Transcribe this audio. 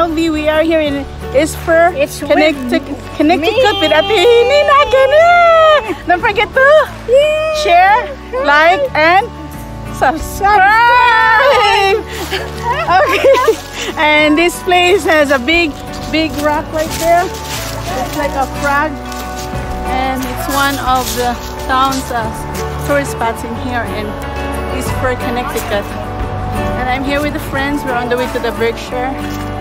LV. We are here in Eastford, Connecticut with Ate Nina again. Don't forget to share, like, and subscribe. Okay. And this place has a big rock right there. It's like a frog, and it's one of the town's tourist spots in here in Eastford, Connecticut. And I'm here with the friends. We're on the way to the Berkshire.